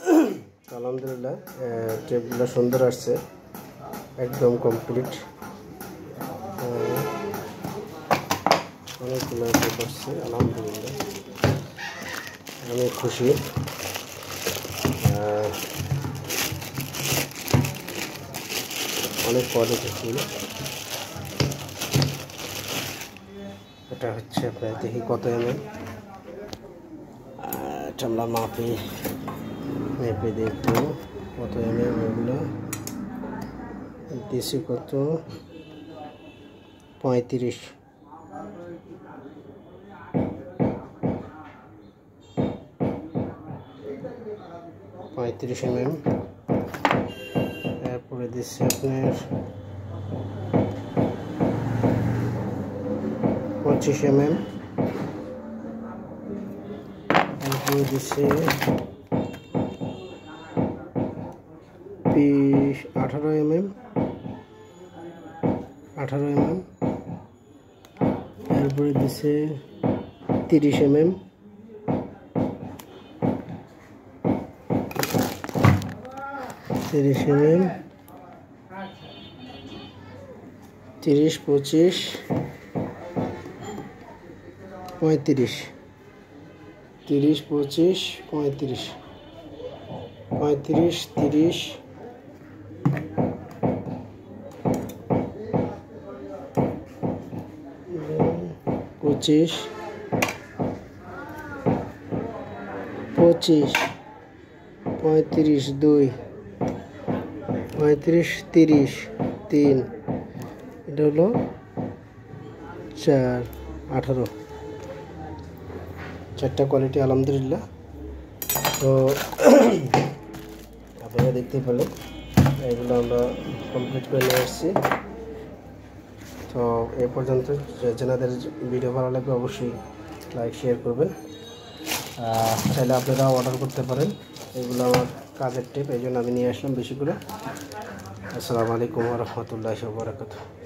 আলহামদুলিল্লাহ টেপগুলো সুন্দর আসছে, একদম কমপ্লিট। অনেকগুলো টেপ আসছে, আলহামদুলিল্লাহ অনেক খুশি। অনেক কোয়ালিটি ফুল। এটা হচ্ছে আপনার, দেখি কত এমএম, এটা আমরা মেপে দেখবো কত এমএম। এগুলো দিছি কত, 35 এমএম। এরপরে দিচ্ছি আপনার 25 এমএম। এরপরে দিচ্ছি 18 এমএম। এরপরে দিচ্ছে 30 এমএম। তিরিশ এমএম, 30, 25, 35, 30, 25, 35, 35, 30, 25, 25, 35, 2, 35, 30, 3, এটা হলো 4, 18। 4টা কোয়ালিটি আলহামদুলিল্লাহ। তো আপনারা দেখতে পেলেন, এগুলো আমরা কমপ্লিট করে নিয়ে এসেছি। তো এই পর্যন্ত। যাদের ভিডিও ভালো লাগবে অবশ্যই লাইক শেয়ার করবেন। চাইলে আপনারা অর্ডার করতে পারেন। এগুলো আমার কাজের টেপ, এই জন্য আমি নিয়ে আসলাম বেশি করে। আসসালামু আলাইকুম ওয়া রাহমাতুল্লাহি ওয়া বারাকাতুহু।